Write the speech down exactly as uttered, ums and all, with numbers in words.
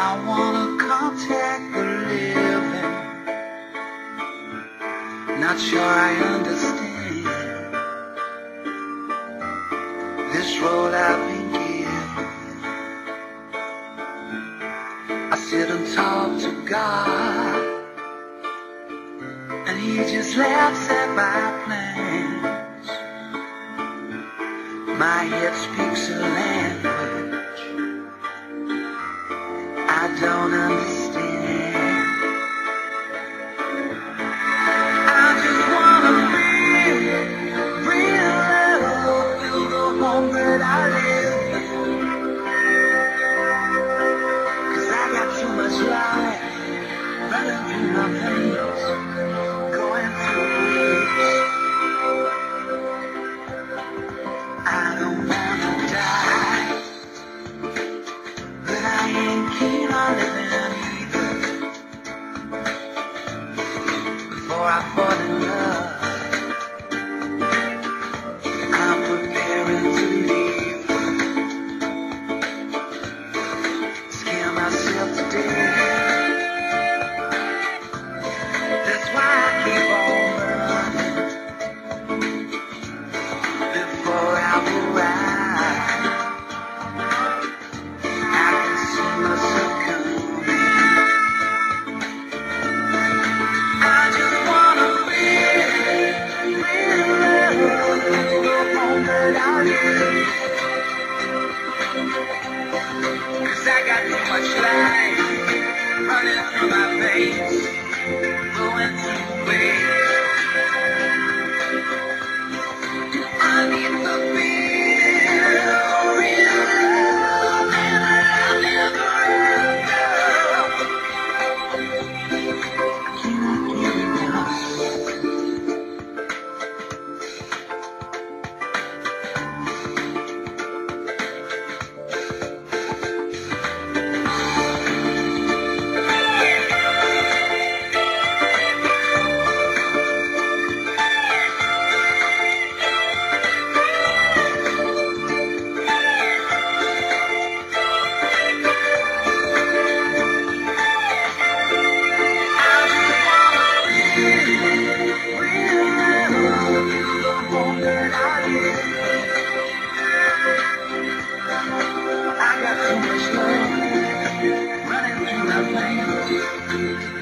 wanna contact the living. Not sure I understand this road I've been given. I sit and talk to God, and He just laughs at my plans. My head speaks a language I don't understand. I just wanna feel real love, feel the home that I live in. 'Cause I got too much life running through my veins, going through it. I don't wanna die, but I ain't keen on living either. Before I fall in love, I'm preparing to leave. Scare myself to death. That's why I keep on running before I arrive. I can see myself coming. I just wanna feel real love, the home that I live. 'Cause I got too much life running through my veins, going through waves. I need to feel real love, and I'll never end. Can I get enough? I got too much love running through my veins.